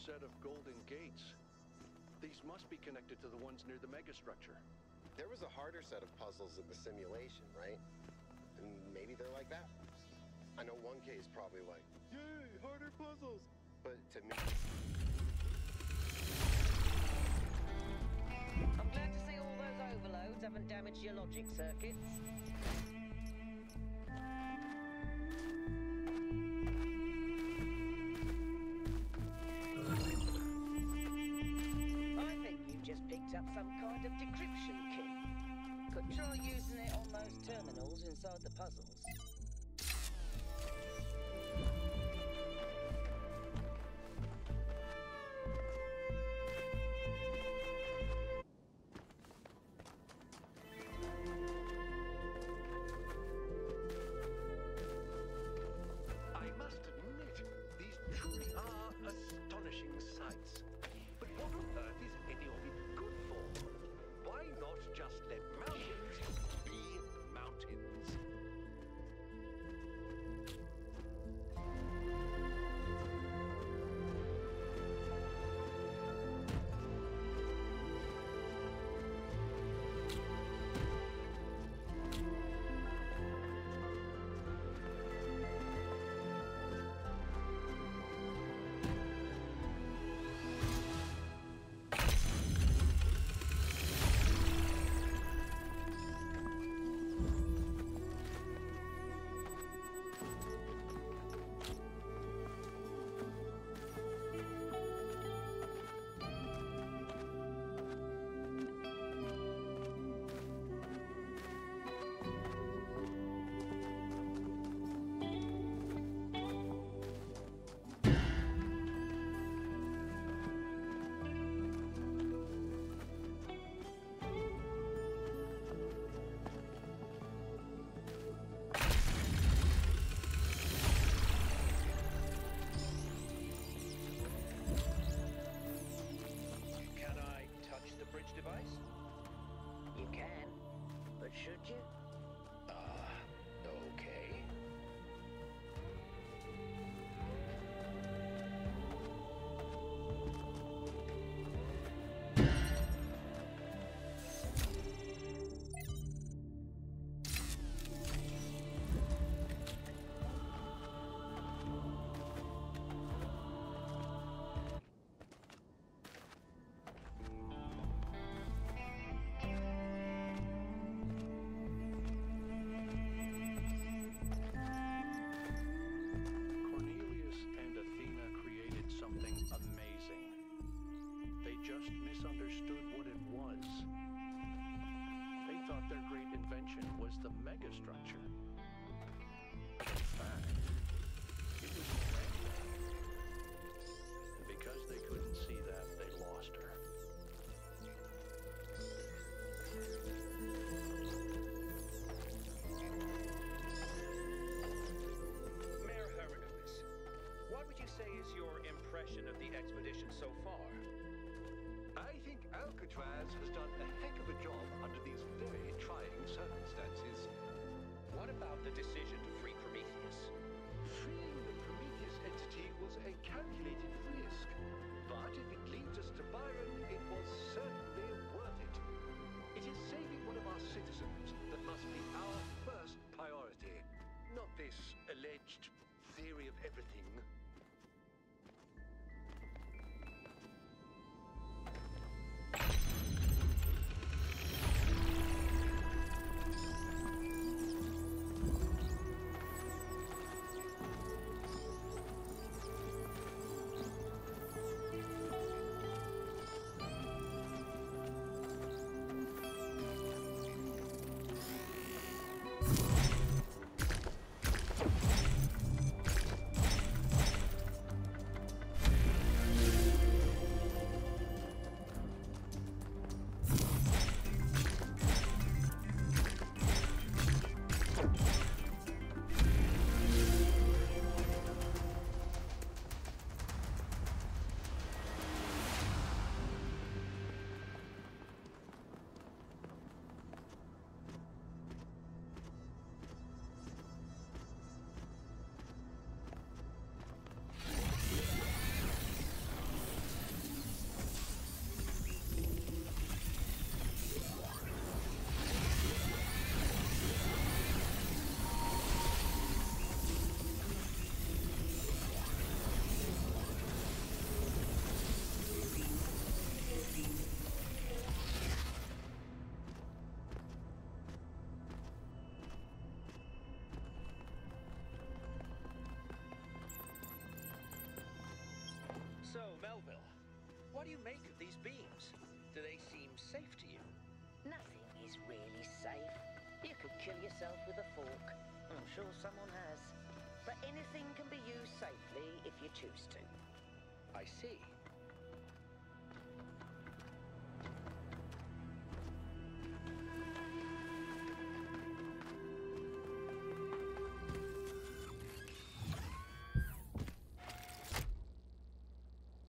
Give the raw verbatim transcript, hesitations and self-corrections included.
set of golden gates. These must be connected to the ones near the megastructure. There was a harder set of puzzles in the simulation, right? And maybe they're like that. I know one case probably like, yay, harder puzzles. But to me... I'm glad to see all those overloads haven't damaged your logic circuits. I think you've just picked up some kind of decryption key. Could try using it on those terminals inside the puzzles. Should you? Uh, okay. The megastructure. In fact, it was random. And because they couldn't see that, they lost her. Mayor Hermanowitz, what would you say is your impression of the expedition so far? I think Alcatraz has done a heck of a job under these very trying circumstances. What about the decision to free Prometheus? Freeing the Prometheus entity was a calculated risk, but if it leads us to Byron, it was certainly worth it. It is saving one of our citizens that must be our first priority, not this alleged theory of everything. So, Melville, what do you make of these beams? Do they seem safe to you? Nothing is really safe. You could kill yourself with a fork. I'm sure someone has. But anything can be used safely if you choose to. I see.